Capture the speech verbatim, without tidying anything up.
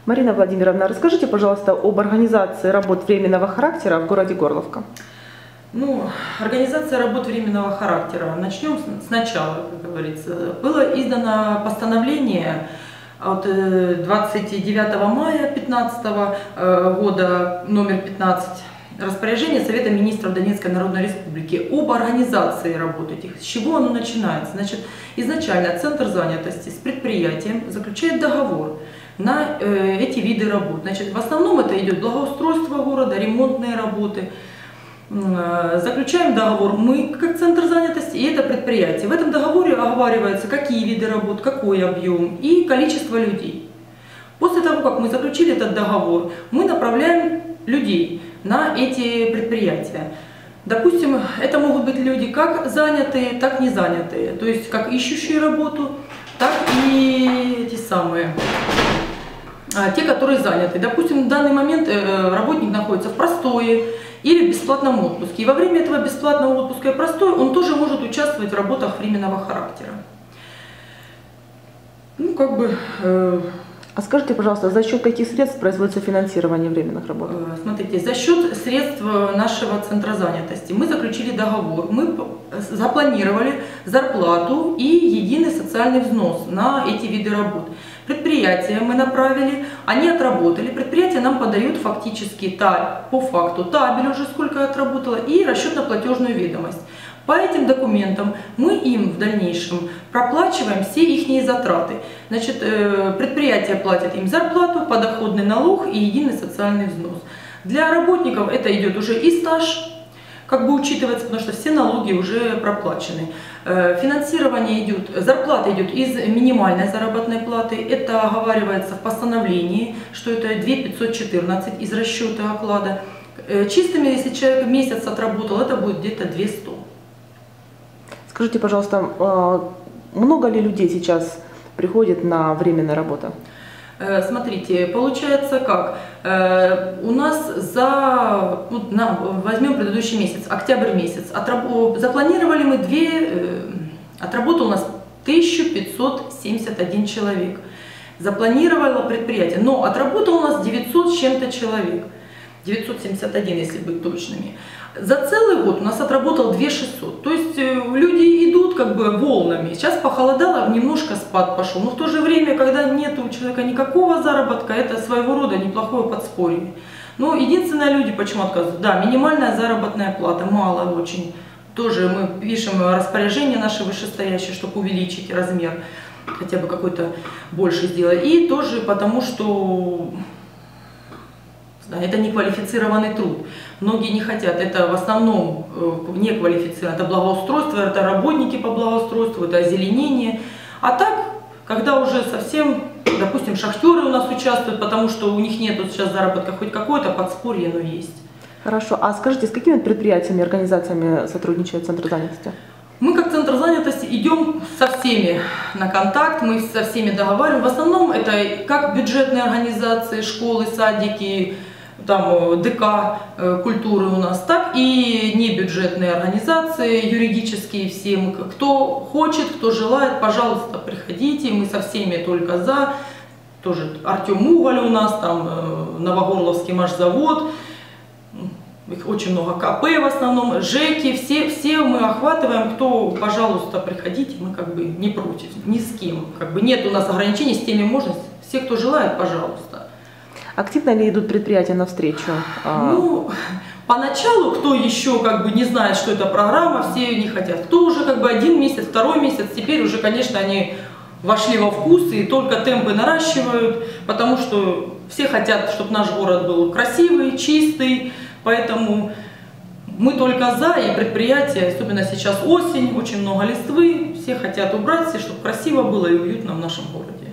Марина Владимировна, расскажите, пожалуйста, об организации работ временного характера в городе Горловка. Ну, организация работ временного характера. Начнем сначала, как говорится. Было издано постановление от двадцать девятого мая две тысячи пятнадцатого года, номер пятнадцать, распоряжение Совета министров Донецкой Народной Республики об организации работ этих. С чего оно начинается? Значит, изначально Центр занятости с предприятием заключает договор на э, эти виды работ. Значит, в основном это идет благоустройство города, ремонтные работы. Заключаем договор мы, как Центр занятости, и это предприятие. В этом договоре оговаривается, какие виды работ, какой объем и количество людей. После того, как мы заключили этот договор, мы направляем людей на эти предприятия. Допустим, это могут быть люди как занятые, так и не занятые. То есть, как ищущие работу, так и эти самые, те, которые заняты. Допустим, в данный момент работник находится в простое или в бесплатном отпуске. И во время этого бесплатного отпуска и простой он тоже может участвовать в работах временного характера. Ну, как бы... Э... А скажите, пожалуйста, за счет каких средств производится финансирование временных работ? Э, смотрите, за счет средств нашего Центра занятости мы заключили договор, мы запланировали зарплату и единый социальный взнос на эти виды работ. Предприятия мы направили, они отработали, предприятие нам подает фактически та, по факту табель уже сколько отработало и расчетно-платежную ведомость. По этим документам мы им в дальнейшем проплачиваем все их затраты. Значит, предприятие платит им зарплату, подоходный налог и единый социальный взнос. Для работников это идет уже и стаж, как бы учитывается, потому что все налоги уже проплачены. Финансирование идет, зарплата идет из минимальной заработной платы, это оговаривается в постановлении, что это две тысячи пятьсот четырнадцать из расчета оклада. Чистыми, если человек месяц отработал, это будет где-то две тысячи сто. Скажите, пожалуйста, много ли людей сейчас приходит на временную работу? Смотрите, получается как, у нас за, ну, на, возьмем предыдущий месяц, октябрь месяц, отраб, запланировали мы две, отработал у нас тысяча пятьсот семьдесят один человек, запланировало предприятие, но отработал у нас девятьсот с чем-то человек, девятьсот семьдесят один, если быть точными. За целый год у нас отработал две тысячи шестьсот, то есть люди идут как бы волнами. Сейчас похолодало, немножко спад пошел, но в то же время, когда нет у человека никакого заработка, это своего рода неплохое подспорье. Но единственное, люди почему отказывают? Да, минимальная заработная плата, мало очень. Тоже мы пишем распоряжение наше вышестоящее, чтобы увеличить размер, хотя бы какой-то больше сделать. И тоже потому, что... это неквалифицированный труд. Многие не хотят. Это в основном неквалифицированное. Это благоустройство, это работники по благоустройству, это озеленение. А так, когда уже совсем, допустим, шахтеры у нас участвуют, потому что у них нет сейчас заработка, хоть какое-то подспорье, но есть. Хорошо. А скажите, с какими предприятиями, организациями сотрудничает Центр занятости? Мы как Центр занятости идем со всеми на контакт, мы со всеми договариваем. В основном это как бюджетные организации, школы, садики, там ДК культуры у нас, так и небюджетные организации, юридические все. Кто хочет, кто желает, пожалуйста, приходите, мы со всеми только за. Тоже Артем Уголь у нас, там Новогорловский машзавод, их очень много КП в основном, ЖЭКи, все, все мы охватываем, кто, пожалуйста, приходите, мы как бы не против, ни с кем. Как бы нет у нас ограничений, с теми можности, все, кто желает, пожалуйста. Активно ли идут предприятия навстречу? Ну, поначалу, кто еще как бы не знает, что это программа, все не хотят. Кто уже как бы один месяц, второй месяц, теперь уже, конечно, они вошли во вкус и только темпы наращивают, потому что все хотят, чтобы наш город был красивый, чистый, поэтому мы только за, и предприятия, особенно сейчас осень, очень много листвы, все хотят убраться, чтобы красиво было и уютно в нашем городе.